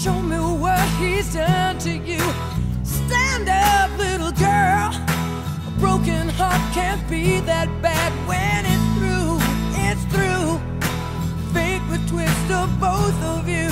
Show me what he's done to you. Stand up, little girl. A broken heart can't be that bad when it's through. It's through. Fate would twist of both of you.